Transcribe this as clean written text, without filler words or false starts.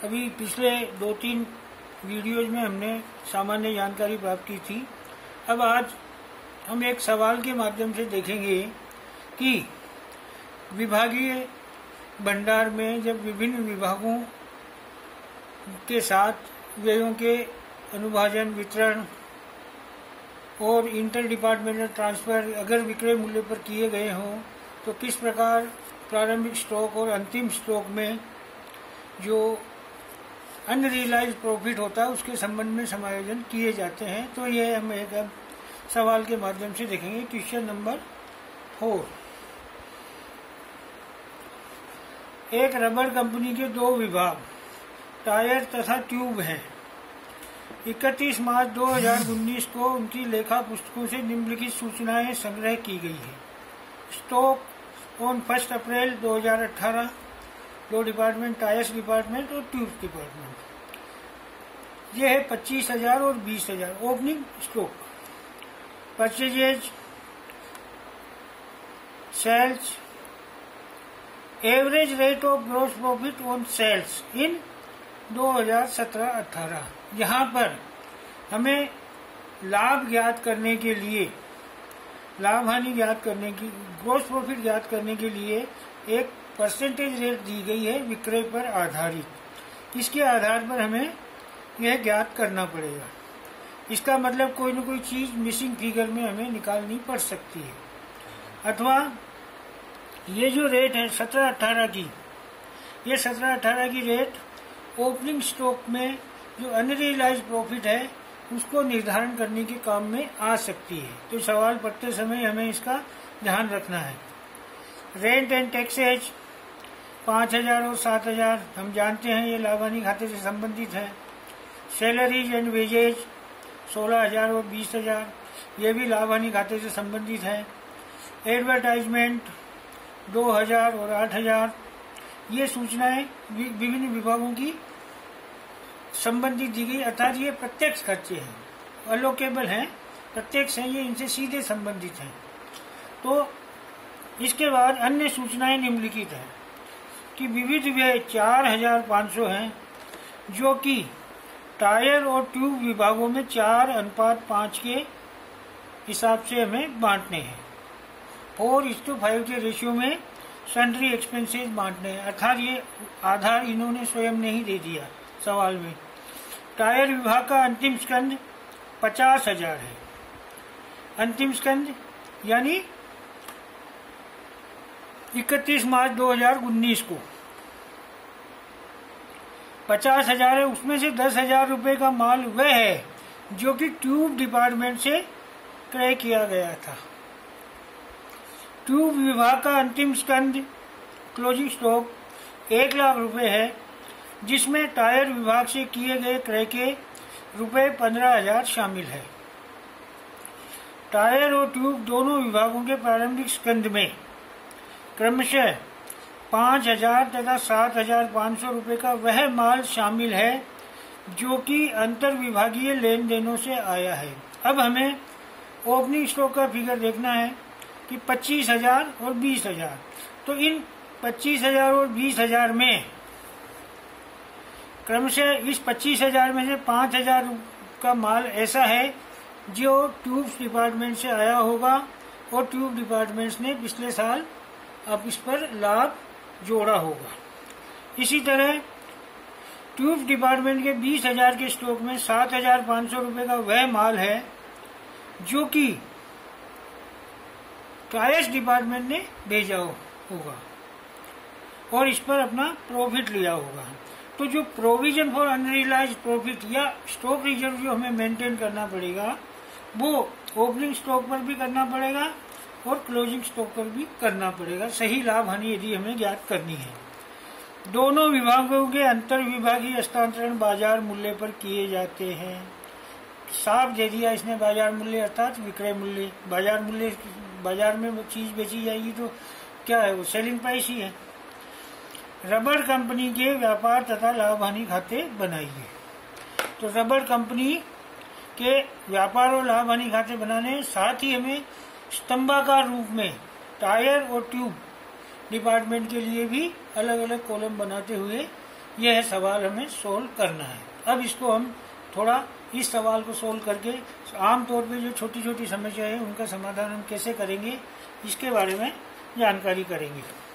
अभी पिछले 2-3 वीडियोज में हमने सामान्य जानकारी प्राप्त की थी। अब आज हम एक सवाल के माध्यम से देखेंगे कि विभागीय भंडार में जब विभिन्न विभागों के साथ व्ययों के अनुभाजन, वितरण और इंटर डिपार्टमेंटल ट्रांसफर अगर विक्रय मूल्य पर किए गए हों तो किस प्रकार प्रारंभिक स्टॉक और अंतिम स्टॉक में जो अनरियलाइज्ड प्रॉफिट होता है उसके संबंध में समायोजन किए जाते हैं। तो यह हम एक सवाल के माध्यम से देखेंगे। Question number 4। एक रबर कंपनी के 2 विभाग टायर तथा ट्यूब हैं। 31 मार्च 2019 को उनकी लेखा पुस्तकों से निम्नलिखित सूचनाएं संग्रह की गई है। Stock on 1 April 2018, 2 department, tyres department और ट्यूब डिपार्टमेंट। यह है 25,000 और 20,000। Opening stock, purchases, sales, average rate of gross profit on sales in 2017-18। यहाँ पर हमें लाभ ज्ञात करने के लिए, लाभ हानि ज्ञात करने की, ग्रॉस प्रॉफिट ज्ञात करने के लिए एक परसेंटेज रेट दी गई है विक्रय पर आधारित। इसके आधार पर हमें यह ज्ञात करना पड़ेगा। इसका मतलब कोई न कोई चीज मिसिंग फिगर में हमें निकालनी पड़ सकती है। अथवा ये जो रेट है 17-18 की, ये 17-18 की रेट ओपनिंग स्टॉक में जो अनरियलाइज्ड प्रॉफिट है उसको निर्धारण करने के काम में आ सकती है। तो सवाल पढ़ते समय हमें इसका ध्यान रखना है। रेंट एंड टैक्सेज 5,000 और 7,000 हम जानते हैं ये लाभ हानि खाते से संबंधित है। सैलरीज एंड वेजेज 16,000 और 20,000 ये भी लाभ हानि खाते से संबंधित है। एडवर्टाइजमेंट 2,000 और 8,000 ये सूचनाएं विभिन्न विभागों की संबंधित दी गई, अर्थात ये प्रत्यक्ष खर्चे हैं, अलोकेबल हैं, प्रत्यक्ष हैं, ये इनसे सीधे संबंधित हैं। तो इसके बाद अन्य सूचनाएं निम्नलिखित हैं कि विविध व्यय 4,500 हैं जो कि टायर और ट्यूब विभागों में 4:5 के हिसाब से हमें बांटने हैं। 4:5 के रेशियो में सन्ड्री एक्सपेंसेस बांटने हैं, अर्थात ये आधार इन्होंने स्वयं नहीं दे दिया सवाल में। टायर विभाग का अंतिम स्कंद 50,000 है। अंतिम स्कंद यानी 31 मार्च 2019 को 50,000 है। उसमें से 10,000 रुपये का माल वह है जो कि ट्यूब डिपार्टमेंट से क्रय किया गया था। ट्यूब विभाग का अंतिम स्कंद क्लोजिंग स्टॉक 1 लाख रुपए है, जिसमें टायर विभाग से किए गए क्रय के रुपए 15,000 शामिल है। टायर और ट्यूब दोनों विभागों के प्रारंभिक स्कंद में क्रमशः 5,000 तथा 7,500 रुपये का वह माल शामिल है जो कि अंतर विभागीय लेन देनों से आया है। अब हमें ओपनिंग स्टॉक का फिगर देखना है कि 25,000 और 20,000। तो इन 25,000 और 20,000 में क्रमशः इस 25,000 में से 5,000 का माल ऐसा है जो ट्यूब डिपार्टमेंट से आया होगा और ट्यूब डिपार्टमेंट ने पिछले साल अब इस पर लाभ जोड़ा होगा। इसी तरह ट्यूब डिपार्टमेंट के 20,000 के स्टॉक में 7,500 रुपये का वह माल है जो कि टायर्स डिपार्टमेंट ने भेजा होगा और इस पर अपना प्रॉफिट लिया होगा। तो जो प्रोविजन फॉर अनरियलाइज्ड प्रॉफिट या स्टॉक रिजर्व जो हमें मेंटेन करना पड़ेगा वो ओपनिंग स्टॉक पर भी करना पड़ेगा और क्लोजिंग स्टॉक पर भी करना पड़ेगा, सही लाभ हानि यदि हमें ज्ञात करनी है। दोनों विभागों के अंतर विभागीय हस्तांतरण बाजार मूल्य पर किए जाते हैं। साफ दे दिया इसने बाजार मूल्य अर्थात विक्रय मूल्य। बाजार मूल्य, बाजार में चीज बेची जाएगी तो क्या है, वो सेलिंग प्राइस ही है। रबर कंपनी के व्यापार तथा लाभ हानि खाते बनाइए। तो रबर कंपनी के व्यापार और लाभ हानि खाते बनाने, साथ ही हमें स्तंभाकार रूप में टायर और ट्यूब डिपार्टमेंट के लिए भी अलग अलग कॉलम बनाते हुए यह सवाल हमें सोल्व करना है। अब इसको हम थोड़ा इस सवाल को सोल्व करके आमतौर पे जो छोटी छोटी समस्या है उनका समाधान हम कैसे करेंगे इसके बारे में जानकारी करेंगे।